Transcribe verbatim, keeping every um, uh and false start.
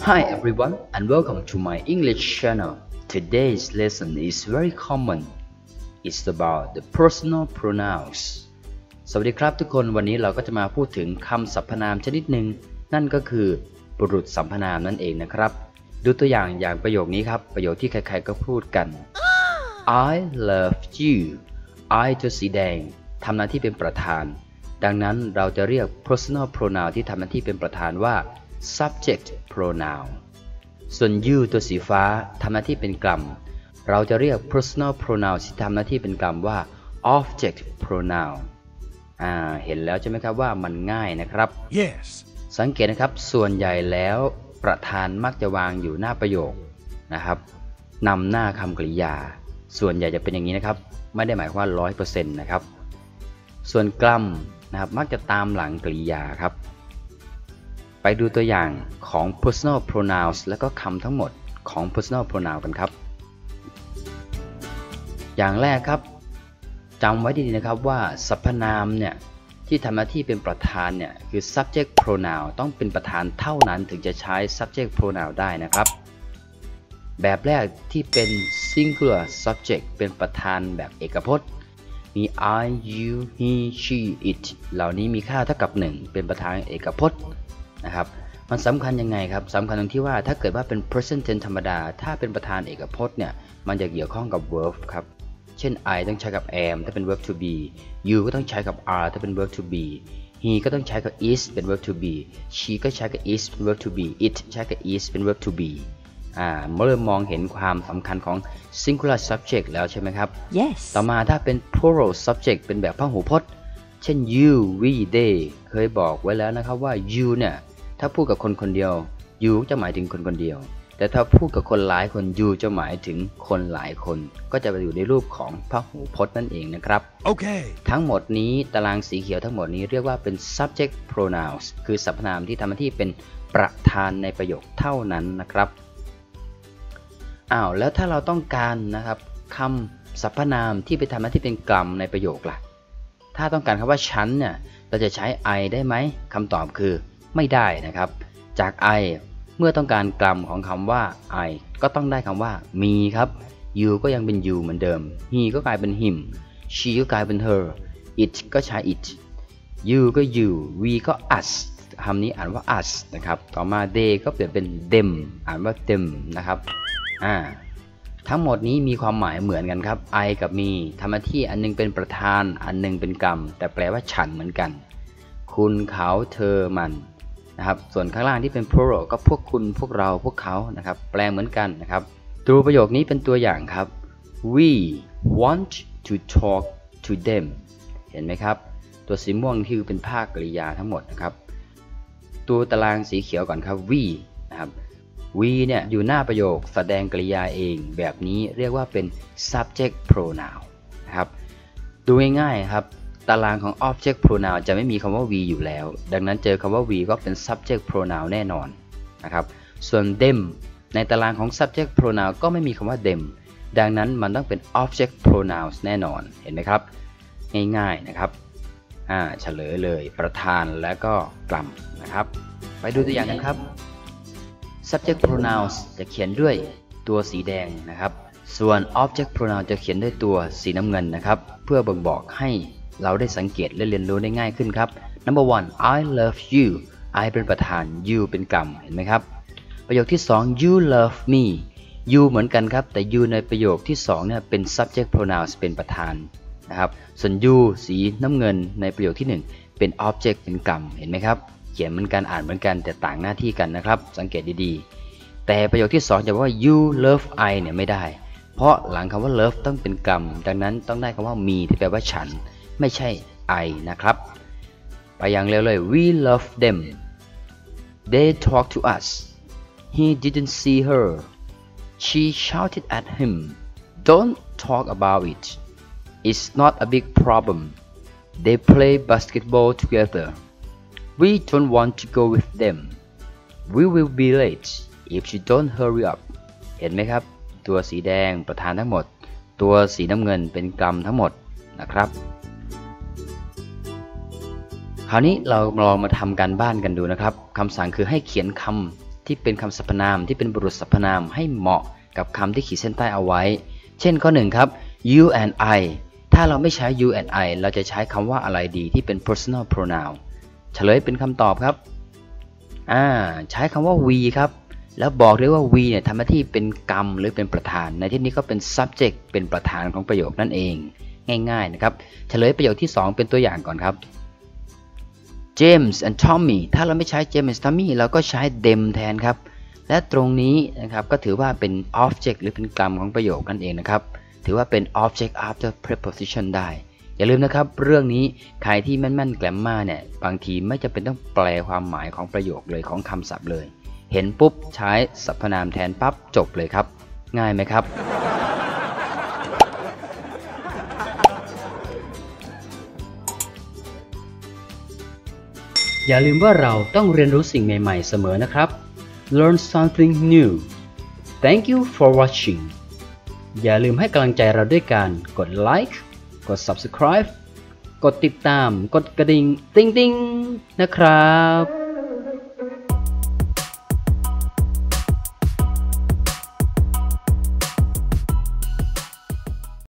Hi everyone and welcome to my English channel. Today's lesson is very common. It's about the personal pronouns. สวัสดีครับทุกคนวันนี้เราก็จะมาพูดถึงคำสรรพนามชนิดหนึ่งนั่นก็คือบุรุษสรรพนามนั่นเองนะครับดูตัวอย่างอย่างประโยคนี้ครับประโยคที่ใครๆก็พูดกัน I love you I ตัวสีแดงทำหน้าที่เป็นประธานดังนั้นเราจะเรียก personal pronoun ที่ทำหน้าที่เป็นประธานว่า subject pronoun ส่วน you ตัวสีฟ้าทำหน้าที่เป็นกรรมเราจะเรียก personal pronoun ที่ทำหน้าที่เป็นกรรมว่า object pronoun อ่าเห็นแล้วใช่ไหมครับว่ามันง่ายนะครับ Yes สังเกตนะครับส่วนใหญ่แล้วประธานมักจะวางอยู่หน้าประโยคนะครับนำหน้าคำกริยาส่วนใหญ่จะเป็นอย่างนี้นะครับไม่ได้หมายความว่า ร้อยเปอร์เซ็นต์ นะครับส่วนกรรมนะครับมักจะตามหลังกริยาครับไปดูตัวอย่างของ personal pronouns และก็คำทั้งหมดของ personal pronoun กันครับอย่างแรกครับจำไว้ดีๆนะครับว่าสรรพนามเนี่ยที่ทำหน้าที่เป็นประธานเนี่ยคือ subject pronoun ต้องเป็นประธานเท่านั้นถึงจะใช้ subject pronoun ได้นะครับแบบแรกที่เป็น singular subject เป็นประธานแบบเอกพจน์มี I you he she it เหล่านี้มีค่าเท่ากับหนึ่งเป็นประธานเอกพจน์นะครับมันสำคัญยังไงครับสำคัญตรงที่ว่าถ้าเกิดว่าเป็น present tense ธรรมดาถ้าเป็นประธานเอกพจน์เนี่ยมันจะเกี่ยวข้องกับ verb ครับเช่น I ต้องใช้กับ am ถ้าเป็น verb to be you ก็ต้องใช้กับ are ถ้าเป็น verb to be he ก็ต้องใช้กับ is เป็น verb to be she ก็ใช้กับ is เป็น verb to be it ใช้กับ is เป็น verb to be อ่าเริ่มมองเห็นความสำคัญของ singular subject แล้วใช่ไหมครับ Yes ต่อมาถ้าเป็น plural subject เป็นแบบพหูพจน์เช่น you we they เคยบอกไว้แล้วนะครับว่า you เนี่ยถ้าพูดกับคนคนเดียว you จะหมายถึงคนคนเดียวแต่ถ้าพูดกับคนหลายคน you จะหมายถึงคนหลายคนก็จะไปอยู่ในรูปของพหูพจน์นั่นเองนะครับ Okay ทั้งหมดนี้ตารางสีเขียวทั้งหมดนี้เรียกว่าเป็น subject pronouns คือสรรพนามที่ทำหน้าที่เป็นประธานในประโยคเท่านั้นนะครับอ้าวแล้วถ้าเราต้องการนะครับคำสรรพนามที่ไปทำหน้าที่เป็นกรรมในประโยคล่ะถ้าต้องการคำว่าฉันเนี่ยเราจะใช้ I ได้ไหมคำตอบคือไม่ได้นะครับจาก I เมื่อต้องการกรรมของคำว่า I ก็ต้องได้คำว่า me ครับ you ก็ยังเป็น you เหมือนเดิม he ก็กลายเป็น him she ก็กลายเป็น her it ก็ใช้ it you ก็ you we ก็ us คำนี้อ่านว่า us นะครับต่อมา they ก็เปลี่ยนเป็น them อ่านว่า them นะครับอ่าทั้งหมดนี้มีความหมายเหมือนกันครับ I กับ me ทำหน้าที่อันนึงเป็นประธานอันนึงเป็นกรรมแต่แปลว่าฉันเหมือนกันคุณเขาเธอมันนะครับส่วนข้างล่างที่เป็น plural ก็พวกคุณพวกเราพวกเขานะครับแปลเหมือนกันนะครับดูประโยคนี้เป็นตัวอย่างครับ we want to talk to them เห็นไหมครับตัวสีม่วงที่เป็นภาคกริยาทั้งหมดนะครับตัวตารางสีเขียวก่อนครับ we นะครับ we เนี่ยอยู่หน้าประโยคแสดงกริยาเองแบบนี้เรียกว่าเป็น subject pronoun นะครับดูง่ายๆครับตารางของ object pronoun จะไม่มีคำว่า we อยู่แล้วดังนั้นเจอคำว่า we ก็เป็น subject pronoun แน่นอนนะครับส่วน them ในตารางของ subject pronoun ก็ไม่มีคำว่า them ดังนั้นมันต้องเป็น object pronouns แน่นอนเห็นไหมครับง่ายๆนะครับอ่าเฉลยเลยประธานและก็กรรมนะครับไปดูตัวอย่างกันครับ subject pronouns จะเขียนด้วยตัวสีแดงนะครับส่วน object pronoun จะเขียนด้วยตัวสีน้ำเงินนะครับเพื่อบ่งบอกให้เราได้สังเกตและเรียนรู้ได้ง่ายขึ้นครับ number one I love you I เป็นประธาน you เป็นกรรมเห็นไหมครับประโยคที่สอง you love me you เหมือนกันครับแต่ you ในประโยคที่สองเนี่ยเป็น subject pronouns เป็นประธานนะครับส่วน you สีน้ำเงินในประโยคที่หนึ่งเป็น object เป็นกรรมเห็นไหมครับเขียนเหมือนกันอ่านเหมือนกันแต่ต่างหน้าที่กันนะครับสังเกตดีๆแต่ประโยคที่สองจะบอกว่า you love I เนี่ยไม่ได้เพราะหลังคำว่า love ต้องเป็นกรรมดังนั้นต้องได้คำว่า me ที่แปลว่าฉันไม่ใช่ I นะครับไปอย่างเร็วเลย we love them they talk to us he didn't see her she shouted at him don't talk about it it's not a big problem they play basketball together we don't want to go with them we will be late if you don't hurry up เห็นไหมครับตัวสีแดงประธานทั้งหมดตัวสีน้ำเงินเป็นกรรมทั้งหมดนะครับคราวนี้เราลองมาทำการบ้านกันดูนะครับคำสั่งคือให้เขียนคที่เป็นคำสรรพนามที่เป็นบุรุษสรรพนามให้เหมาะกับคำที่ขีดเส้นใต้เอาไว้เช่นข้อหนึ่งครับ you and I ถ้าเราไม่ใช้ you and I เราจะใช้คำว่าอะไรดีที่เป็น personal pronoun เฉลยเป็นคำตอบครับอ่าใช้คำว่า we ครับแล้วบอกเลยว่า we เนี่ยทำหน้าที่เป็นกรรมหรือเป็นประธานในที่นี้ก็เป็น subject เป็นประธานของประโยคนั่นเองง่ายๆนะครับเฉลยประโยคที่สองเป็นตัวอย่างก่อนครับ James and Tommy ถ้าเราไม่ใช้ James and Tommy เราก็ใช้ them แทนครับและตรงนี้นะครับก็ถือว่าเป็น object หรือเป็นกรรมของประโยคนั่นเองนะครับถือว่าเป็น object after preposition ได้อย่าลืมนะครับเรื่องนี้ใครที่แม่นๆแกรมมาเนี่ยบางทีไม่จำเป็นต้องแปลความหมายของประโยคเลยของคำศัพท์เลยเห็นปุ๊บใช้สรรพนามแทนปั๊บจบเลยครับง่ายไหมครับอย่าลืมว่าเราต้องเรียนรู้สิ่งใหม่ๆเสมอนะครับ Learn something new Thank you for watching อย่าลืมให้กำลังใจเราด้วยการกดไลค์กด Subscribe กดติดตามกดกระดิ่งติ๊งๆนะครับ